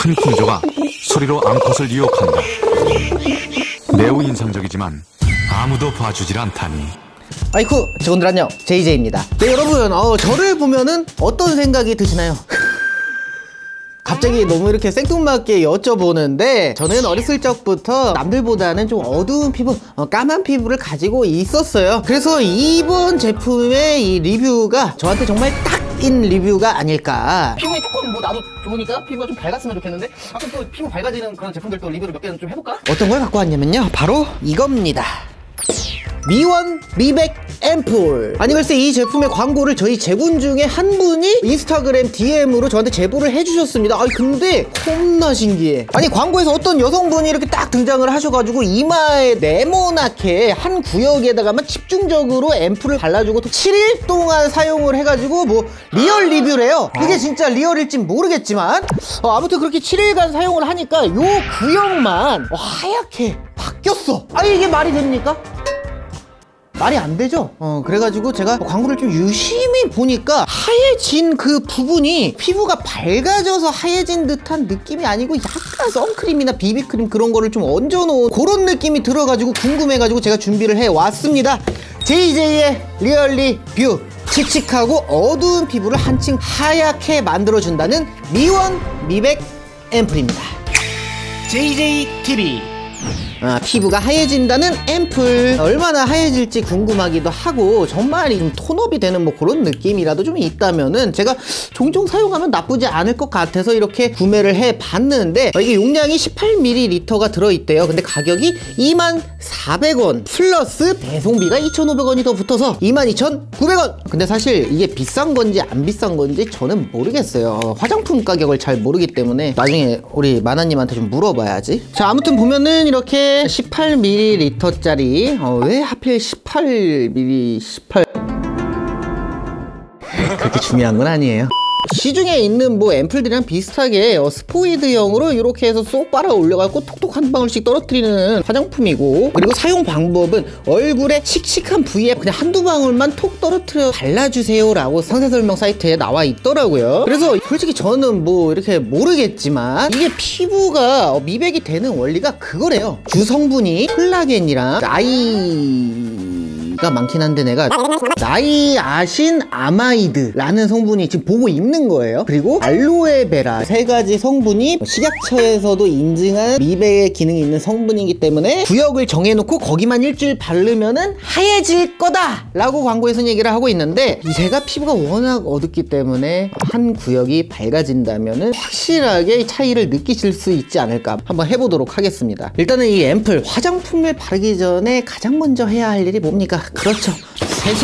큰 풍조가 소리로 암컷을 유혹한다. 매우 인상적이지만 아무도 봐주질 않다니. 아이쿠, 직원들 안녕, JJ입니다. 네, 여러분, 저를 보면은 어떤 생각이 드시나요? 갑자기 너무 이렇게 생뚱맞게 여쭤보는데, 저는 어렸을 적부터 남들보다는 좀 어두운 피부, 까만 피부를 가지고 있었어요. 그래서 이번 제품의 이 리뷰가 저한테 정말 딱인 리뷰가 아닐까. 피부에 조금 뭐 나도 좋으니까 피부가 좀 밝았으면 좋겠는데, 가끔 또 피부 밝아지는 그런 제품들도 리뷰를 몇 개는 좀 해볼까? 어떤 걸 갖고 왔냐면요, 바로 이겁니다. 미원 미백 앰플. 아니 글쎄, 이 제품의 광고를 저희 제군 중에 한 분이 인스타그램 DM으로 저한테 제보를 해주셨습니다. 아니 근데 겁나 신기해. 아니 광고에서 어떤 여성분이 이렇게 딱 등장을 하셔가지고 이마에 네모나게 한 구역에다가만 집중적으로 앰플을 발라주고 7일 동안 사용을 해가지고 뭐 리얼 리뷰래요. 이게 진짜 리얼일진 모르겠지만 아무튼 그렇게 7일간 사용을 하니까 요 구역만 하얗게 바뀌었어. 아니 이게 말이 됩니까? 말이 안 되죠? 그래가지고 제가 광고를 좀 유심히 보니까 하얘진 그 부분이 피부가 밝아져서 하얘진 듯한 느낌이 아니고 약간 선크림이나 비비크림 그런 거를 좀 얹어놓은 그런 느낌이 들어가지고 궁금해가지고 제가 준비를 해왔습니다. JJ의 리얼리 뷰. 칙칙하고 어두운 피부를 한층 하얗게 만들어준다는 미백 앰플입니다. JJTV. 피부가 하얘진다는 앰플. 얼마나 하얘질지 궁금하기도 하고, 정말 좀 톤업이 되는 뭐 그런 느낌이라도 좀 있다면은 제가 종종 사용하면 나쁘지 않을 것 같아서 이렇게 구매를 해봤는데, 이게 용량이 18ml가 들어있대요. 근데 가격이 24,400원 플러스 배송비가 2,500원이 더 붙어서 22,900원. 근데 사실 이게 비싼 건지 안 비싼 건지 저는 모르겠어요. 화장품 가격을 잘 모르기 때문에 나중에 우리 마나님한테 좀 물어봐야지. 자, 아무튼 보면은 이렇게 18ml 짜리, 왜 하필 18ml, 그렇게 중요한 건 아니에요. 시중에 있는 뭐 앰플들이랑 비슷하게 스포이드형으로 이렇게 해서 쏙 빨아 올려갖고 톡톡 한 방울씩 떨어뜨리는 화장품이고, 그리고 사용 방법은 얼굴에 칙칙한 부위에 그냥 한두 방울만 톡 떨어뜨려 발라주세요 라고 상세 설명 사이트에 나와 있더라고요. 그래서 솔직히 저는 뭐 이렇게 모르겠지만 이게 피부가 미백이 되는 원리가 그거래요. 주성분이 콜라겐이랑 가 많긴 한데 내가 나이아신 아마이드라는 성분이 지금 보고 있는 거예요. 그리고 알로에베라, 세 가지 성분이 식약처에서도 인증한 미백의 기능이 있는 성분이기 때문에 구역을 정해놓고 거기만 일주일 바르면은 하얘질 거다 라고 광고에서는 얘기를 하고 있는데, 제가 피부가 워낙 어둡기 때문에 한 구역이 밝아진다면은 확실하게 차이를 느끼실 수 있지 않을까 한번 해보도록 하겠습니다. 일단은 이 앰플, 화장품을 바르기 전에 가장 먼저 해야 할 일이 뭡니까? 그렇죠, 세수.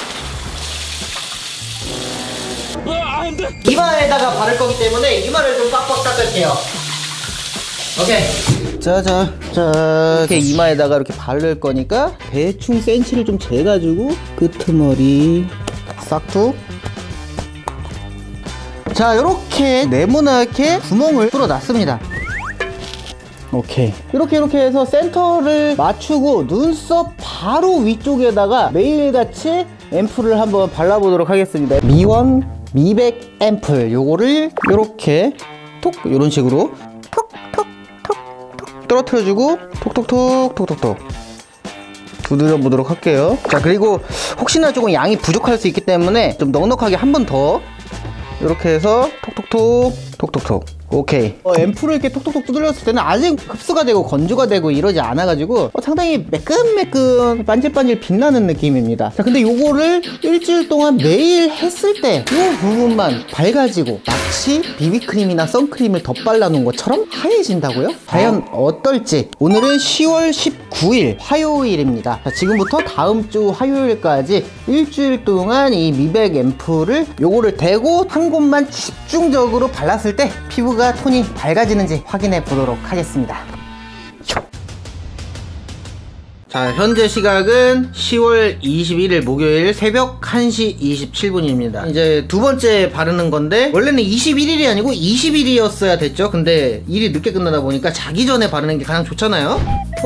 이마에다가 바를 거기 때문에 이마를 좀 빡빡 닦을게요. 오케이. 자 이렇게 이마에다가 이렇게 바를 거니까 대충 센치를 좀 재가지고 끄트머리 싹둑. 자, 요렇게 네모나게 구멍을 뚫어놨습니다. 오케이. 이렇게 해서 센터를 맞추고 눈썹 바로 위쪽에다가 매일같이 앰플을 한번 발라보도록 하겠습니다. 미원 미백 앰플, 요거를 요렇게 톡, 요런 식으로 톡톡톡톡 떨어뜨려주고 톡톡톡 두드려 보도록 할게요. 자, 그리고 혹시나 조금 양이 부족할 수 있기 때문에 좀 넉넉하게 한 번 더 이렇게 해서 톡톡톡. 오케이. 앰플을 이렇게 톡톡톡 두드렸을 때는 아직 흡수가 되고 건조가 되고 이러지 않아가지고 상당히 매끈매끈 반질반질 빛나는 느낌입니다. 자, 근데 요거를 일주일 동안 매일 했을 때 이 부분만 밝아지고 마치 비비크림이나 선크림을 덧발라 놓은 것처럼 하얘진다고요? 과연 어떨지. 오늘은 10월 19일 화요일입니다. 자, 지금부터 다음 주 화요일까지 일주일 동안 이 미백 앰플을 요거를 대고 한 곳만 집중적으로 발랐을 때 피부가 톤이 밝아지는지 확인해 보도록 하겠습니다. 자, 현재 시각은 10월 21일 목요일 새벽 1시 27분입니다. 이제 두 번째 바르는 건데, 원래는 21일이 아니고 20일이었어야 됐죠. 근데 일이 늦게 끝나다 보니까 자기 전에 바르는 게 가장 좋잖아요.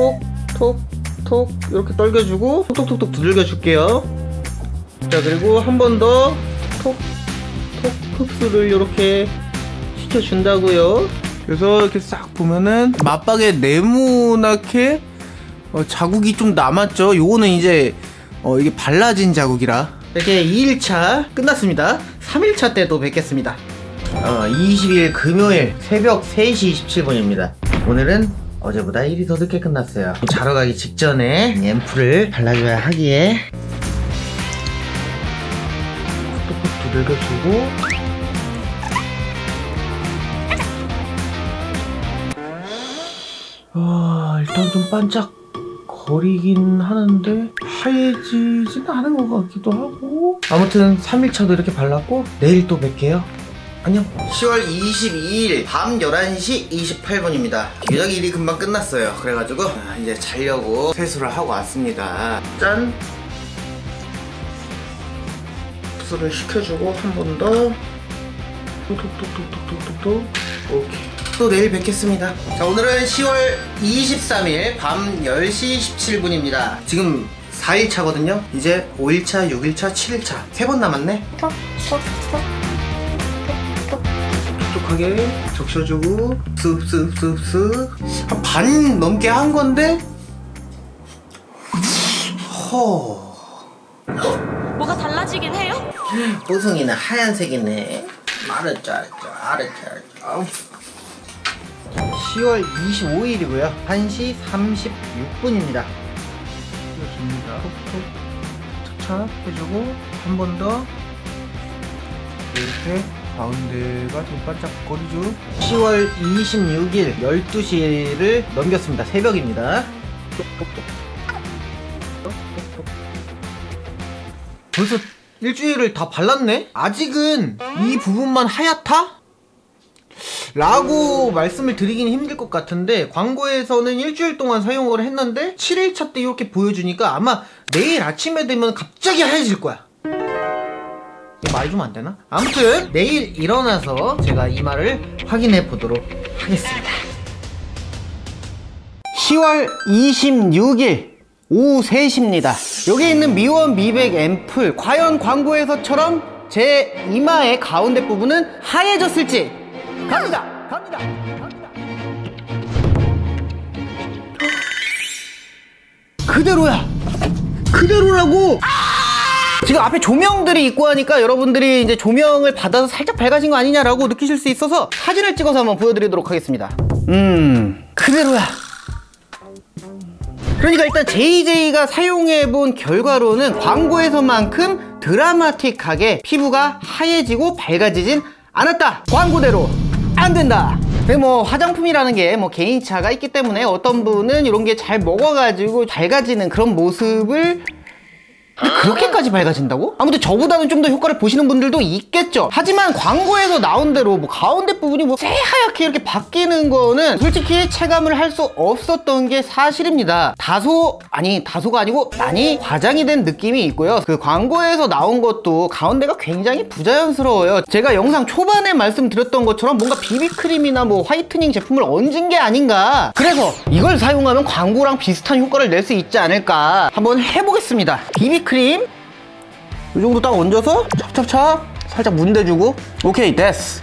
톡 이렇게 떨겨주고 톡톡톡 두들겨 줄게요. 자, 그리고 한 번 더 톡 흡수를 이렇게 시켜준다고요. 그래서 이렇게 싹 보면은 맞박에 네모나게 자국이 좀 남았죠. 요거는 이제 이게 발라진 자국이라. 이렇게 2일차 끝났습니다. 3일차 때도 뵙겠습니다. 20일 금요일 새벽 3시 27분입니다 오늘은 어제보다 1이 더 늦게 끝났어요. 자러 가기 직전에 앰플을 발라줘야 하기에 톡톡 두들겨주고, 일단 좀 반짝 거리긴 하는데 하얘지진 않은 것 같기도 하고. 아무튼 3일차도 이렇게 발랐고 내일 또 뵐게요. 안녕. 10월 22일 밤 11시 28분입니다 유작 일이 금방 끝났어요. 그래가지고 이제 자려고 세수를 하고 왔습니다. 짠! 흡수를 시켜주고 한 번 더 톡톡톡톡톡톡톡. 오케이. 또 내일 뵙겠습니다. 자, 오늘은 10월 23일 밤 10시 17분입니다 지금 4일차거든요 이제 5일차, 6일차, 7일차 3번 남았네. 촉촉하게 적셔주고 쓱쓱쓱쓱 한 반 넘게 한 건데 뭐가 달라지긴 해요? 뽀송이는 하얀색이네. 알았죠. 10월 25일이고요 1시 36분입니다 띄워줍니다. 톡톡 착착 해주고 한 번 더 이렇게 가운데가 좀 반짝거리죠. 10월 26일 12시를 넘겼습니다. 새벽입니다. 벌써 일주일을 다 발랐네? 아직은 이 부분만 하얗다? 라고 말씀을 드리긴 힘들 것 같은데 광고에서는 일주일 동안 사용을 했는데 7일차 때 이렇게 보여주니까 아마 내일 아침에 되면 갑자기 하얘질 거야. 이거 말이 좀 안 되나? 아무튼 내일 일어나서 제가 이마를 확인해 보도록 하겠습니다. 10월 26일 오후 3시입니다 여기 있는 미원 미백 앰플 과연 광고에서처럼 제 이마의 가운데 부분은 하얘졌을지 갑니다. 그대로야. 그대로라고. 지금 앞에 조명들이 있고 하니까 여러분들이 이제 조명을 받아서 살짝 밝아진 거 아니냐라고 느끼실 수 있어서 사진을 찍어서 한번 보여드리도록 하겠습니다. 그대로야. 그러니까 일단 JJ가 사용해본 결과로는 광고에서만큼 드라마틱하게 피부가 하얘지고 밝아지진 않았다. 광고대로 안 된다. 뭐 화장품이라는 게 뭐 개인차가 있기 때문에 어떤 분은 이런 게 잘 먹어가지고 밝아지는 그런 모습을 그렇게까지 밝아진다고? 아무튼 저보다는 좀 더 효과를 보시는 분들도 있겠죠. 하지만 광고에서 나온 대로 뭐 가운데 부분이 뭐 새하얗게 이렇게 바뀌는 거는 솔직히 체감을 할 수 없었던 게 사실입니다. 다소가 아니고 많이 과장이 된 느낌이 있고요. 그 광고에서 나온 것도 가운데가 굉장히 부자연스러워요. 제가 영상 초반에 말씀드렸던 것처럼 뭔가 비비크림이나 뭐 화이트닝 제품을 얹은 게 아닌가. 그래서 이걸 사용하면 광고랑 비슷한 효과를 낼 수 있지 않을까 한번 해보겠습니다. 비비크림 이 정도 딱 얹어서 찹찹찹 살짝 문대주고 오케이 됐어.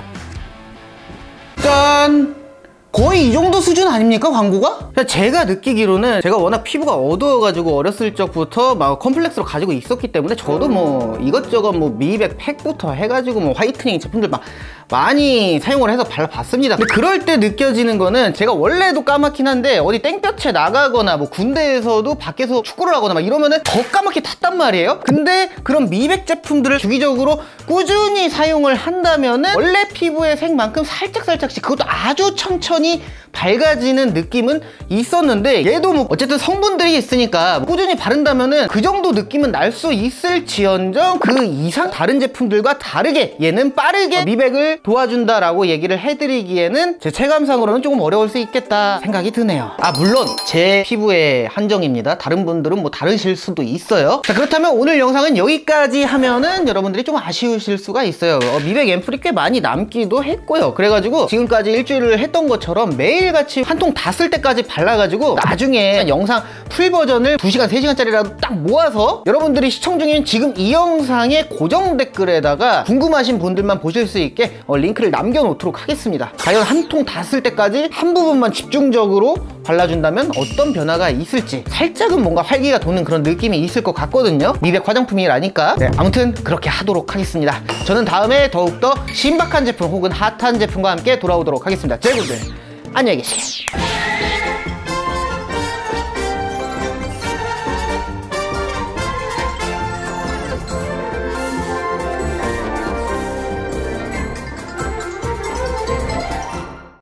짠! 거의 이 정도 수준 아닙니까 광고가? 제가 느끼기로는 제가 워낙 피부가 어두워가지고 어렸을 적부터 막 컴플렉스로 가지고 있었기 때문에 저도 뭐 이것저것 뭐 미백 팩부터 해가지고 뭐 화이트닝 제품들 막 많이 사용을 해서 발라봤습니다. 근데 그럴 때 느껴지는 거는 제가 원래도 까맣긴 한데 어디 땡볕에 나가거나 뭐 군대에서도 밖에서 축구를 하거나 막 이러면은 더 까맣게 탔단 말이에요. 근데 그런 미백 제품들을 주기적으로 꾸준히 사용을 한다면은 원래 피부의 색만큼 살짝씩 그것도 아주 천천히 밝아지는 느낌은 있었는데 얘도 뭐 어쨌든 성분들이 있으니까 꾸준히 바른다면은 그 정도 느낌은 날 수 있을지언정 그 이상 다른 제품들과 다르게 얘는 빠르게 미백을 도와준다라고 얘기를 해드리기에는 제 체감상으로는 조금 어려울 수 있겠다 생각이 드네요. 물론 제 피부의 한정입니다. 다른 분들은 뭐 다르실 수도 있어요. 자, 그렇다면 오늘 영상은 여기까지 하면은 여러분들이 좀 아쉬우실 수가 있어요. 미백 앰플이 꽤 많이 남기도 했고요. 그래가지고 지금까지 일주일을 했던 것처럼 매일같이 한 통 다 쓸 때까지 발라가지고 나중에 영상 풀 버전을 2시간, 3시간짜리라도 딱 모아서 여러분들이 시청 중인 지금 이 영상의 고정 댓글에다가 궁금하신 분들만 보실 수 있게 링크를 남겨놓도록 하겠습니다. 과연 한 통 다 쓸 때까지 한 부분만 집중적으로 발라준다면 어떤 변화가 있을지 살짝은 뭔가 활기가 도는 그런 느낌이 있을 것 같거든요. 미백 화장품이라니까. 네, 아무튼 그렇게 하도록 하겠습니다. 저는 다음에 더욱더 신박한 제품 혹은 핫한 제품과 함께 돌아오도록 하겠습니다. 자, 여러분들 안녕히 계세요.